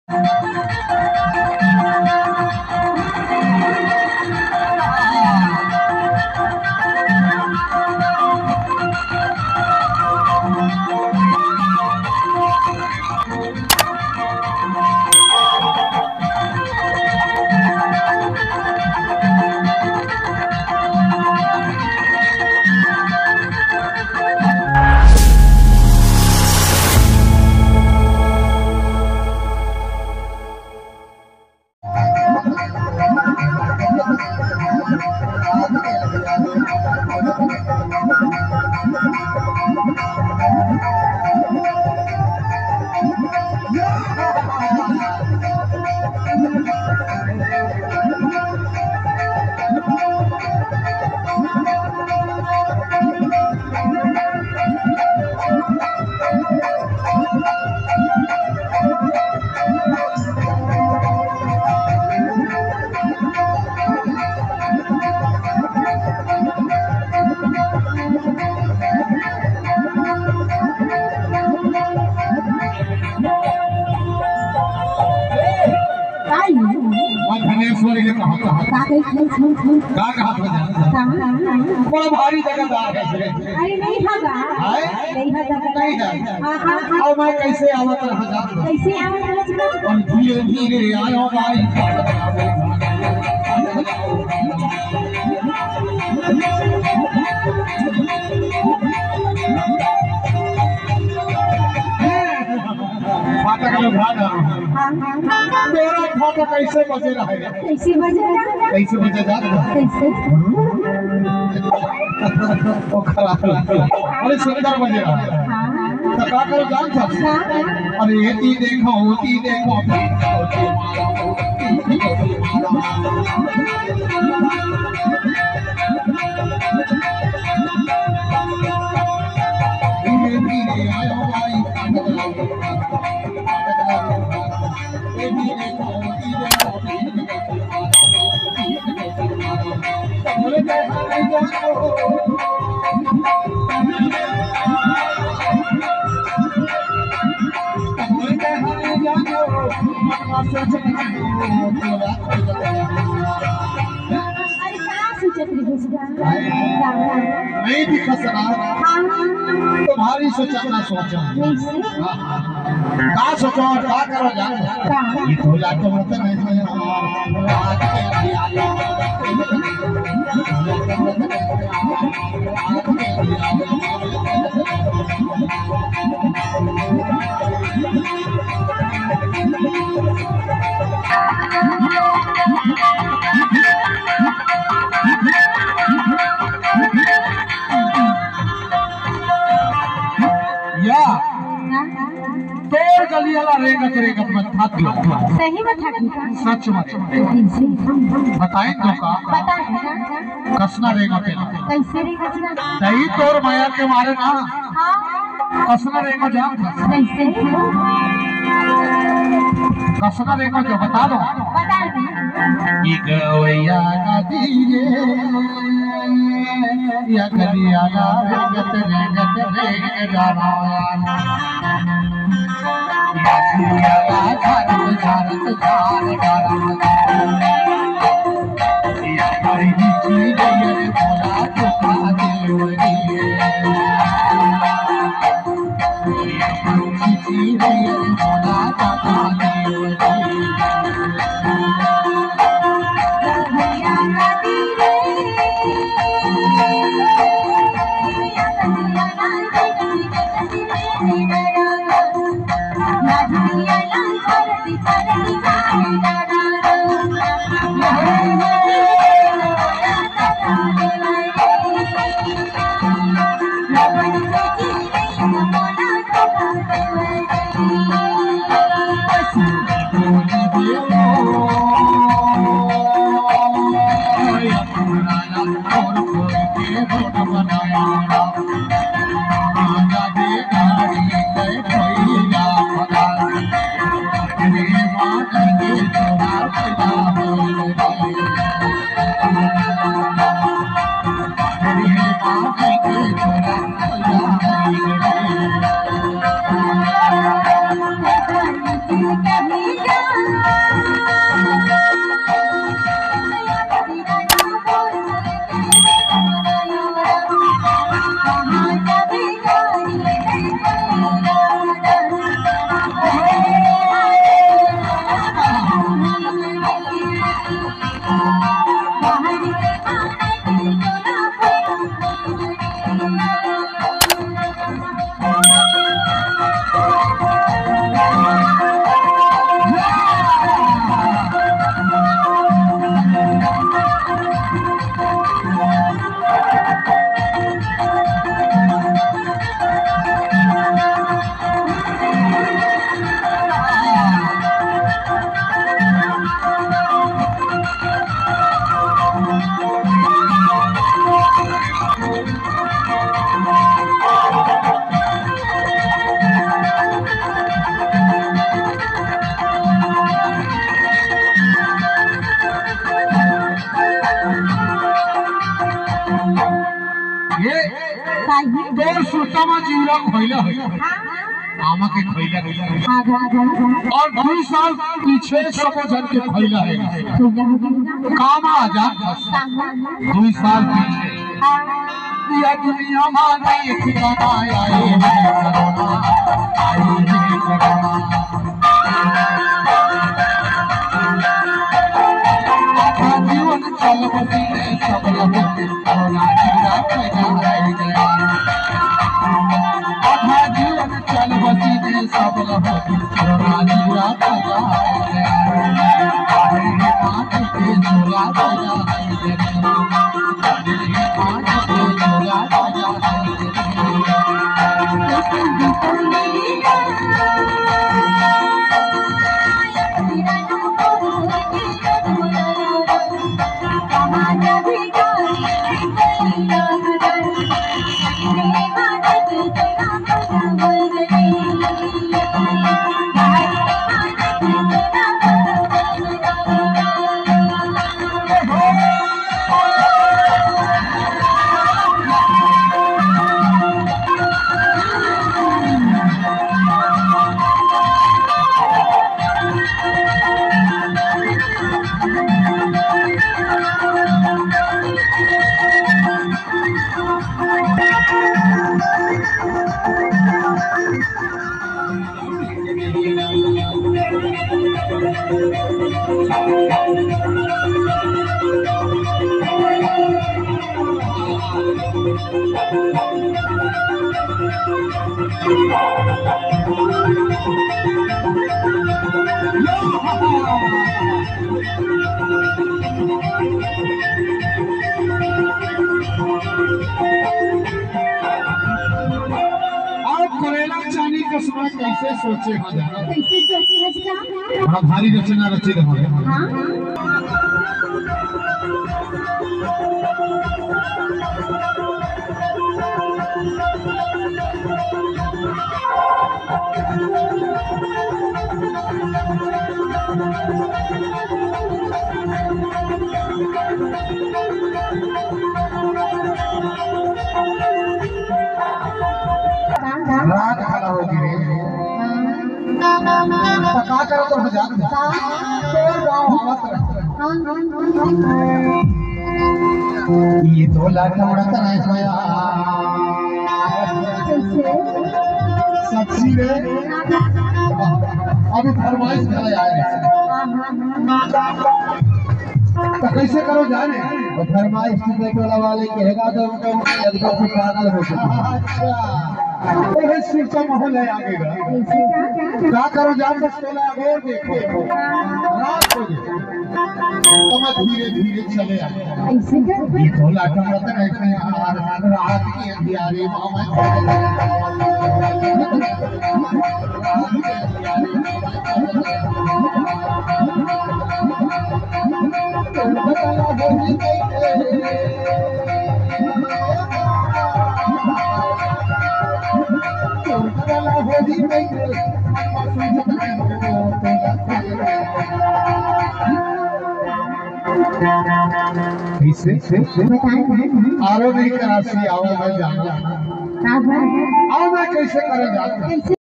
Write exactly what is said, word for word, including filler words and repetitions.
बड़ा भारी जगहदार है। अरे नहीं भागा नहीं भागा नहीं है। और मैं कैसे आवत रहा कैसे आवत रहा और धीरे धीरे आयो भाई फाटक में भागा मेरा फाटक कैसे बजे रहेगा कैसे बजेगा कैसे बजे जा कैसे ओ खराब अरे सुंदर बजे रहा तो का करो जान था अरे ये ती देखो ती देखो धीरे धीरे आयो भाई नहीं भी खसरा तुम्हारी सोचना सोचो का सोचो का करो जान ये तो जाके मत नहीं या तोड़ गली वाला रेगत रेगत मत थाक लो सही में थाक सच मत बताएं तो का कसना रेगत कैसे रे कसना नहीं तोर माया के मारे ना हां कसना रेगत जान कैसे कसना रेगत जो बता दो बता दे ये गवैया नदी रे या गलिया ना रेगत रेगत रेगत जाना या भारत भारत भारत या हरी जी जय भोला तुका दिलवरी या हरी जी जय भोला तुका दिलवरी कभी काहे तोर सुतमा जीरा खइला है आमा के खइला आगा आगा और दो साल पीछे सब जन के खइला है काम आजाद दो साल पीछे या दुनिया में नहीं ठिकाना आए आए जीवन चल बसी सब लोग और जीरा पैदा आधा जीवन चल बसी सब लोग और जीरा पैदा कैसे सोचे हजार कैसे सोचे हजरा बड़ा भारी रचना रची रहे हां रात खड़ा हो गई तो का करो तो हजार तो गांव आवत ये दो लाख उड़ता है सोया सच्ची रे अभी फरमाइश करे आए तो कैसे करो जाने तो फरमाइश देने वाले कहेगा तो उनको से पागल हो सकता अच्छा तो सिस्टम माहौल है आगे क्या करो जान बस चला आगे और देखो रात हो गई तो मैं धीरे धीरे चले आए ऐसे कर ये तो लाटा मत ऐसे रात की अंधियारी इसे आरो नहीं करासी आओ मैं जाना आओ मैं कैसे करे जाता